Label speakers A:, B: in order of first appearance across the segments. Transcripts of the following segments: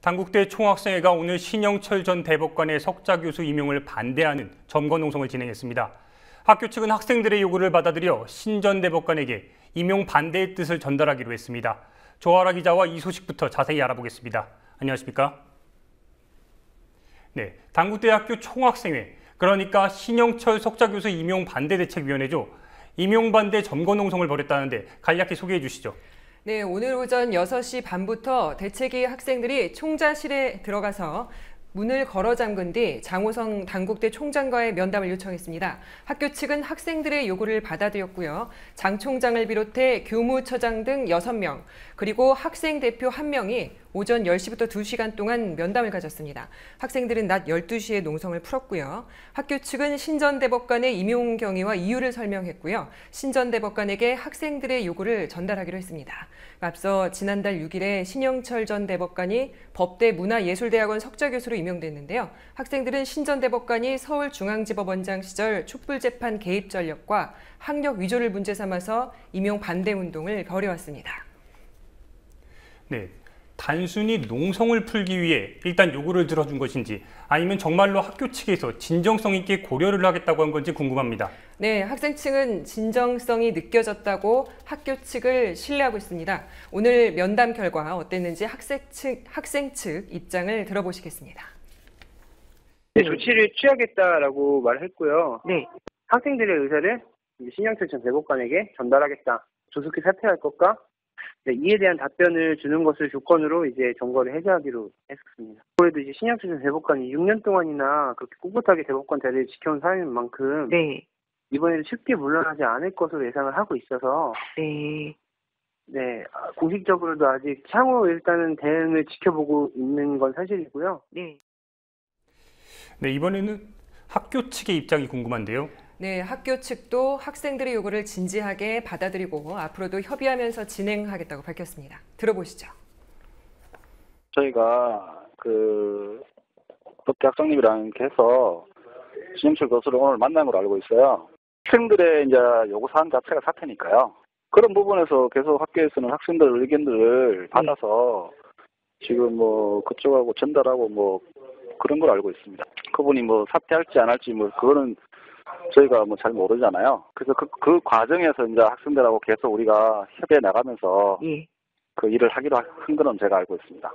A: 단국대 총학생회가 오늘 신영철 전 대법관의 석좌 교수 임용을 반대하는 점거 농성을 진행했습니다. 학교 측은 학생들의 요구를 받아들여 신 전 대법관에게 임용 반대의 뜻을 전달하기로 했습니다. 조아라 기자와 이 소식부터 자세히 알아보겠습니다. 안녕하십니까? 네, 단국대학교 총학생회, 그러니까 신영철 석좌 교수 임용 반대대책위원회죠. 임용 반대 점거 농성을 벌였다는데 간략히 소개해 주시죠.
B: 네, 오늘 오전 6시 반부터 대책위 학생들이 총자실에 들어가서 문을 걸어 잠근 뒤 장호성 단국대 총장과의 면담을 요청했습니다. 학교 측은 학생들의 요구를 받아들였고요. 장 총장을 비롯해 교무처장 등 6명, 그리고 학생 대표 1명이 오전 10시부터 2시간 동안 면담을 가졌습니다. 학생들은 낮 12시에 농성을 풀었고요. 학교 측은 신 전 대법관의 임용 경위와 이유를 설명했고요. 신 전 대법관에게 학생들의 요구를 전달하기로 했습니다. 앞서 지난달 6일에 신영철 전 대법관이 법대 문화예술대학원 석좌 교수로 임용됐는데요. 학생들은 신 전 대법관이 서울중앙지법원장 시절 촛불재판 개입 전력과 학력 위조를 문제 삼아서 임용 반대 운동을 벌여왔습니다.
A: 네, 단순히 농성을 풀기 위해 일단 요구를 들어준 것인지 아니면 정말로 학교 측에서 진정성 있게 고려를 하겠다고 한 건지 궁금합니다.
B: 네, 학생 측은 진정성이 느껴졌다고 학교 측을 신뢰하고 있습니다. 오늘 면담 결과 어땠는지 학생 측 입장을 들어보시겠습니다.
C: 네, 조치를 취하겠다라고 말했고요.
B: 네.
C: 학생들의 의사를 신영철 전 대법관에게 전달하겠다. 조속히 사퇴할 것과 이에 대한 답변을 주는 것을 조건으로 이제 점거를 해제하기로 했었습니다. 그래도 이제 신영철 전 대법관이 6년 동안이나 그렇게 꿋꿋하게 대법관 자리를 지켜온 사람인 만큼 이번에는 쉽게 물러나지 않을 것으로 예상을 하고 있어서 공식적으로도 아직 향후 일단은 대응을 지켜보고 있는 건 사실이고요.
A: 네, 이번에는 학교 측의 입장이 궁금한데요.
B: 네, 학교 측도 학생들의 요구를 진지하게 받아들이고 앞으로도 협의하면서 진행하겠다고 밝혔습니다. 들어보시죠.
D: 저희가 법대 학장님이랑 이렇게 해서 신영철 교수를 오늘 만난 걸로 알고 있어요. 학생들의 이제 요구사항 자체가 사퇴니까요. 그런 부분에서 계속 학교에서는 학생들 의견들을 받아서 지금 그쪽하고 전달하고 그런 걸 알고 있습니다. 그분이 사퇴할지 안 할지 그거는 저희가 잘 모르잖아요. 그래서 그 과정에서 이제 학생들하고 계속 우리가 협의해 나가면서 그 일을 하기로 한 거는 제가 알고 있습니다.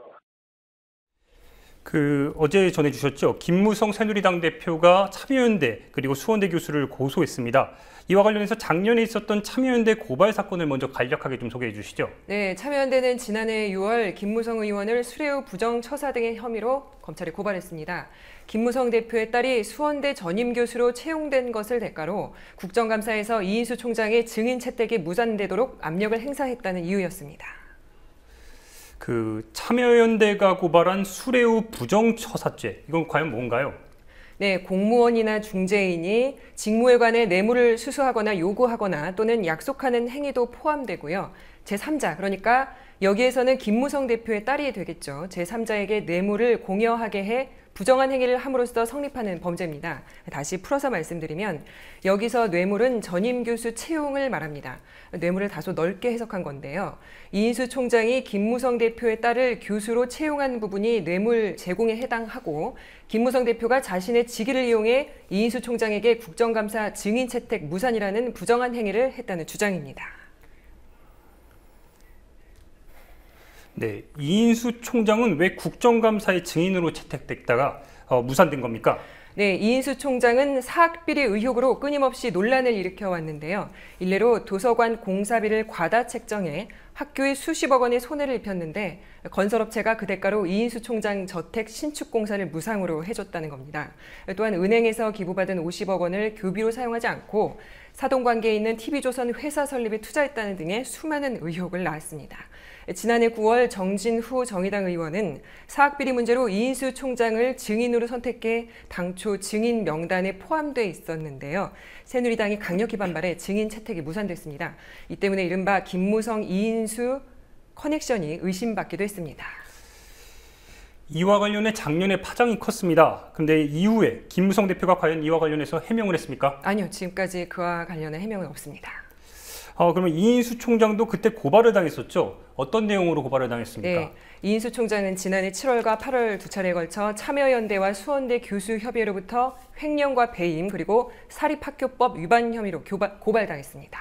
A: 어제 전해주셨죠. 김무성 새누리당 대표가 참여연대 그리고 수원대 교수를 고소했습니다. 이와 관련해서 작년에 있었던 참여연대 고발 사건을 먼저 간략하게 좀 소개해 주시죠.
B: 네, 참여연대는 지난해 6월 김무성 의원을 수뢰 부정처사 등의 혐의로 검찰에 고발했습니다. 김무성 대표의 딸이 수원대 전임 교수로 채용된 것을 대가로 국정감사에서 이인수 총장의 증인 채택이 무산되도록 압력을 행사했다는 이유였습니다.
A: 참여연대가 고발한 수뢰 부정처사죄, 이건 과연 뭔가요?
B: 네, 공무원이나 중재인이 직무에 관해 뇌물을 수수하거나 요구하거나 또는 약속하는 행위도 포함되고요. 제3자, 그러니까 여기에서는 김무성 대표의 딸이 되겠죠. 제3자에게 뇌물을 공여하게 해 부정한 행위를 함으로써 성립하는 범죄입니다. 다시 풀어서 말씀드리면 여기서 뇌물은 전임 교수 채용을 말합니다. 뇌물을 다소 넓게 해석한 건데요. 이인수 총장이 김무성 대표의 딸을 교수로 채용한 부분이 뇌물 제공에 해당하고 김무성 대표가 자신의 직위를 이용해 이인수 총장에게 국정감사 증인 채택 무산이라는 부정한 행위를 했다는 주장입니다.
A: 네, 이인수 총장은 왜 국정감사의 증인으로 채택됐다가 무산된 겁니까?
B: 네, 이인수 총장은 사학비리 의혹으로 끊임없이 논란을 일으켜 왔는데요. 일례로 도서관 공사비를 과다 책정해 학교에 수십억 원의 손해를 입혔는데 건설업체가 그 대가로 이인수 총장 저택 신축 공사를 무상으로 해줬다는 겁니다. 또한 은행에서 기부받은 50억 원을 교비로 사용하지 않고 사돈관계에 있는 TV조선 회사 설립에 투자했다는 등의 수많은 의혹을 낳았습니다. 지난해 9월 정진후 정의당 의원은 사학비리 문제로 이인수 총장을 증인으로 선택해 당초 증인 명단에 포함돼 있었는데요. 새누리당이 강력히 반발해 증인 채택이 무산됐습니다. 이 때문에 이른바 김무성, 이인수 커넥션이 의심받기도 했습니다.
A: 이와 관련해 작년에 파장이 컸습니다. 그런데 이후에 김무성 대표가 과연 이와 관련해서 해명을 했습니까?
B: 아니요, 지금까지 그와 관련한 해명은 없습니다.
A: 그러면 이인수 총장도 그때 고발을 당했었죠? 어떤 내용으로 고발을 당했습니까?
B: 네, 이인수 총장은 지난해 7월과 8월 두 차례에 걸쳐 참여연대와 수원대 교수협의회로부터 횡령과 배임 그리고 사립학교법 위반 혐의로 고발당했습니다.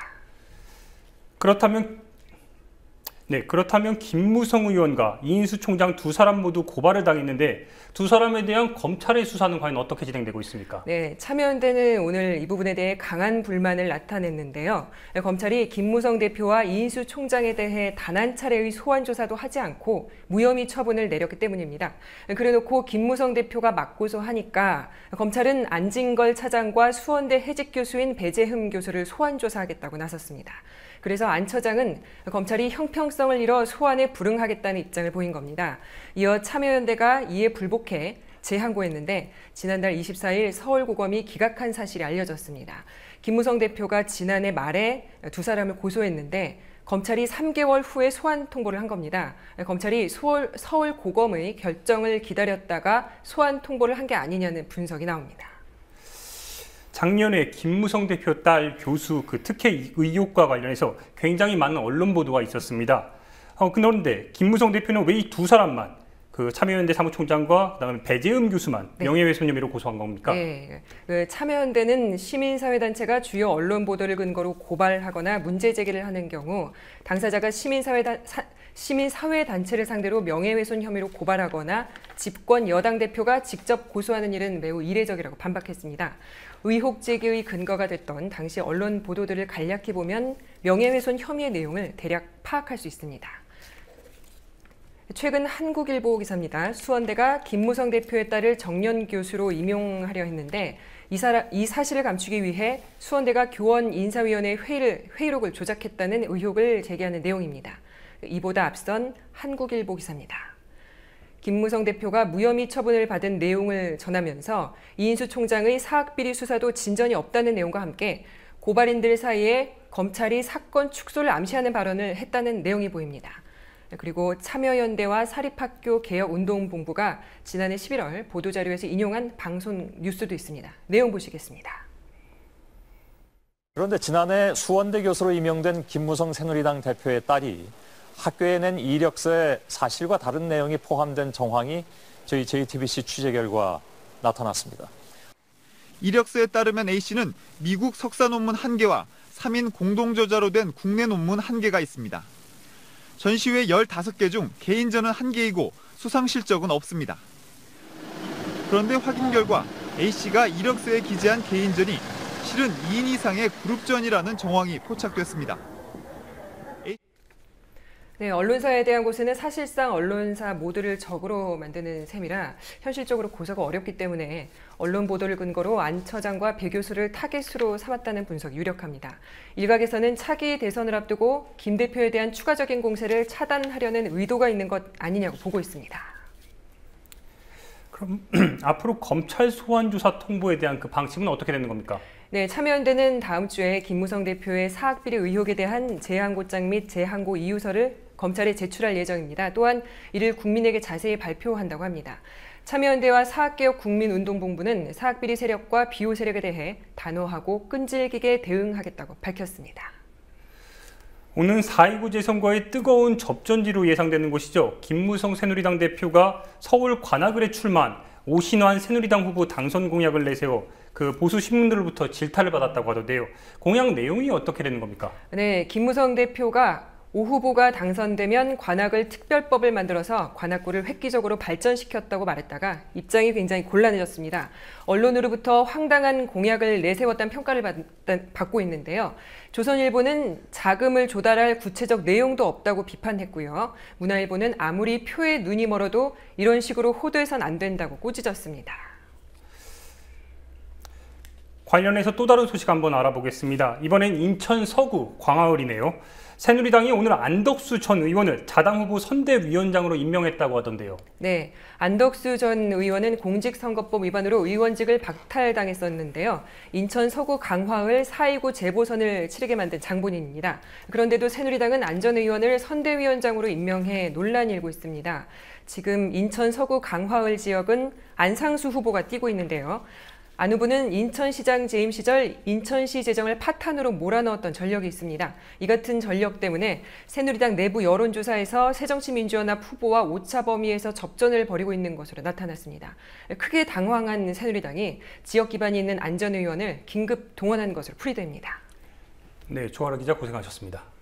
A: 그렇다면 김무성 의원과 이인수 총장 두 사람 모두 고발을 당했는데 두 사람에 대한 검찰의 수사는 과연 어떻게 진행되고 있습니까?
B: 네, 참여연대는 오늘 이 부분에 대해 강한 불만을 나타냈는데요. 검찰이 김무성 대표와 이인수 총장에 대해 단 한 차례의 소환 조사도 하지 않고 무혐의 처분을 내렸기 때문입니다. 그래놓고 김무성 대표가 맞고소하니까 검찰은 안진걸 차장과 수원대 해직 교수인 배재흠 교수를 소환 조사하겠다고 나섰습니다. 그래서 안 처장은 검찰이 형평성을 잃어 소환에 불응하겠다는 입장을 보인 겁니다. 이어 참여연대가 이에 불복해 재항고했는데 지난달 24일 서울고검이 기각한 사실이 알려졌습니다. 김무성 대표가 지난해 말에 두 사람을 고소했는데 검찰이 3개월 후에 소환 통보를 한 겁니다. 검찰이 서울고검의 결정을 기다렸다가 소환 통보를 한 게 아니냐는 분석이 나옵니다.
A: 작년에 김무성 대표 딸 교수 그 특혜 의혹과 관련해서 굉장히 많은 언론 보도가 있었습니다. 그런데 김무성 대표는 왜 이 두 사람만 그 참여연대 사무총장과 그다음에 배재흠 교수만 명예훼손 혐의로 고소한 겁니까?
B: 네, 그 참여연대는 시민사회단체가 주요 언론 보도를 근거로 고발하거나 문제 제기를 하는 경우 당사자가 시민사회단체를 상대로 명예훼손 혐의로 고발하거나 집권 여당 대표가 직접 고소하는 일은 매우 이례적이라고 반박했습니다. 의혹 제기의 근거가 됐던 당시 언론 보도들을 간략히 보면 명예훼손 혐의의 내용을 대략 파악할 수 있습니다. 최근 한국일보 기사입니다. 수원대가 김무성 대표의 딸을 정년 교수로 임용하려 했는데 이 사실을 감추기 위해 수원대가 교원 인사위원회 회의록을 조작했다는 의혹을 제기하는 내용입니다. 이보다 앞선 한국일보 기사입니다. 김무성 대표가 무혐의 처분을 받은 내용을 전하면서 이인수 총장의 사학비리 수사도 진전이 없다는 내용과 함께 고발인들 사이에 검찰이 사건 축소를 암시하는 발언을 했다는 내용이 보입니다. 그리고 참여연대와 사립학교 개혁운동본부가 지난해 11월 보도자료에서 인용한 방송 뉴스도 있습니다. 내용 보시겠습니다.
E: 그런데 지난해 수원대 교수로 임명된 김무성 새누리당 대표의 딸이 학교에 낸 이력서에 사실과 다른 내용이 포함된 정황이 저희 JTBC 취재 결과 나타났습니다.
F: 이력서에 따르면 A씨는 미국 석사 논문 1개와 3인 공동저자로 된 국내 논문 1개가 있습니다. 전시회 15개 중 개인전은 1개이고 수상 실적은 없습니다. 그런데 확인 결과 A씨가 이력서에 기재한 개인전이 실은 2인 이상의 그룹전이라는 정황이 포착됐습니다.
B: 네, 언론사에 대한 고소는 사실상 언론사 모두를 적으로 만드는 셈이라 현실적으로 고소가 어렵기 때문에 언론 보도를 근거로 안 처장과 배 교수를 타겟으로 삼았다는 분석이 유력합니다. 일각에서는 차기 대선을 앞두고 김 대표에 대한 추가적인 공세를 차단하려는 의도가 있는 것 아니냐고 보고 있습니다.
A: 그럼 앞으로 검찰 소환 조사 통보에 대한 그 방침은 어떻게 되는 겁니까?
B: 네, 참여연대는 다음 주에 김무성 대표의 사학비리 의혹에 대한 재항고장 및 재항고 이유서를 검찰에 제출할 예정입니다. 또한 이를 국민에게 자세히 발표한다고 합니다. 참여연대와 사학개혁국민운동본부는 사학비리 세력과 비호 세력에 대해 단호하고 끈질기게 대응하겠다고 밝혔습니다.
A: 오는 4.29 재선과의 뜨거운 접전지로 예상되는 곳이죠. 김무성 새누리당 대표가 서울 관악을에 출마한 오신환 새누리당 후보 당선 공약을 내세워 그 보수 신문들로부터 질타를 받았다고 하던데요. 공약 내용이 어떻게 되는 겁니까?
B: 네, 김무성 대표가 오 후보가 당선되면 관악을 특별법을 만들어서 관악구를 획기적으로 발전시켰다고 말했다가 입장이 굉장히 곤란해졌습니다. 언론으로부터 황당한 공약을 내세웠다는 평가를 받고 있는데요. 조선일보는 자금을 조달할 구체적 내용도 없다고 비판했고요. 문화일보는 아무리 표에 눈이 멀어도 이런 식으로 호도해선 안 된다고 꾸짖었습니다.
A: 관련해서 또 다른 소식 한번 알아보겠습니다. 이번엔 인천 서구 광화을이네요. 새누리당이 오늘 안덕수 전 의원을 자당 후보 선대위원장으로 임명했다고 하던데요.
B: 네, 안덕수 전 의원은 공직선거법 위반으로 의원직을 박탈당했었는데요. 인천 서구 강화을 4.29 재보선을 치르게 만든 장본인입니다. 그런데도 새누리당은 안 전 의원을 선대위원장으로 임명해 논란이 일고 있습니다. 지금 인천 서구 강화을 지역은 안상수 후보가 뛰고 있는데요. 안 후보는 인천시장 재임 시절 인천시 재정을 파탄으로 몰아넣었던 전력이 있습니다. 이 같은 전력 때문에 새누리당 내부 여론조사에서 새정치민주연합 후보와 오차 범위에서 접전을 벌이고 있는 것으로 나타났습니다. 크게 당황한 새누리당이 지역 기반이 있는 안전의원을 긴급 동원한 것으로 풀이됩니다.
A: 네, 조아라 기자 고생하셨습니다.